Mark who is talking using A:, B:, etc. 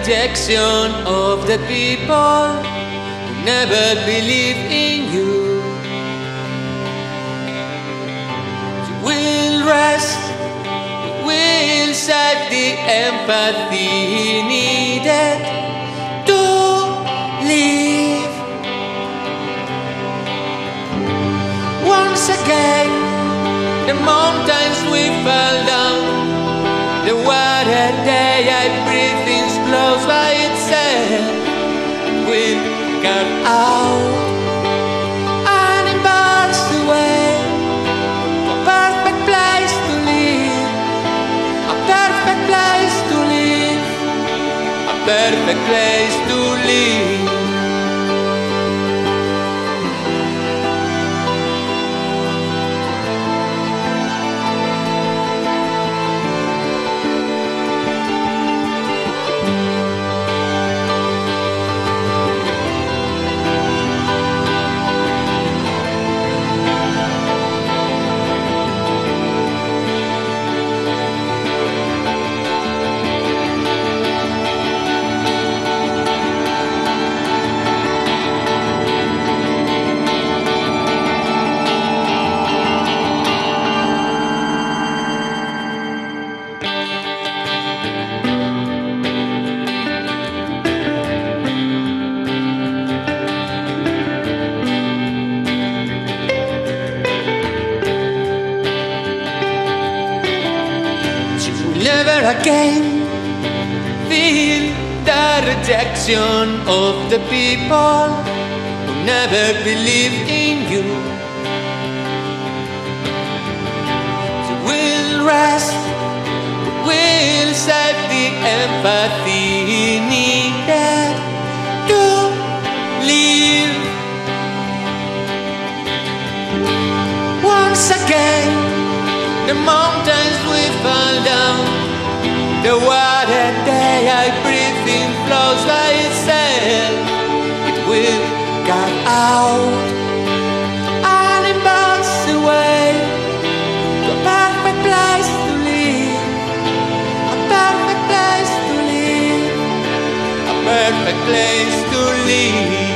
A: rejection of the people who never believe in you. You will rest, you will set the empathy needed to live. Once again, the mountains will fall down. The water day I breathe in close by itself will cut out and embarks the way. A perfect place to live, a perfect place to live, a perfect place to live. Never again feel the rejection of the people who never believe in you. You will rest, will set the empathy needed to live. Once again, the mountains will fall down. The water that I breathe in flows by itself. It will come out and embarks away to a perfect place to live, a perfect place to live, a perfect place to live.